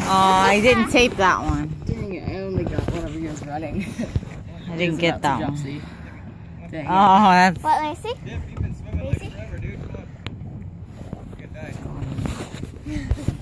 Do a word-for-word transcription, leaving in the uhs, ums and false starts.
I didn't tape that one. Dang it, I only got one of yours running. I didn't get that one. Dang oh, that's... What, let me see? Yeah, you've been swimming like forever, dude. Come on. Get that.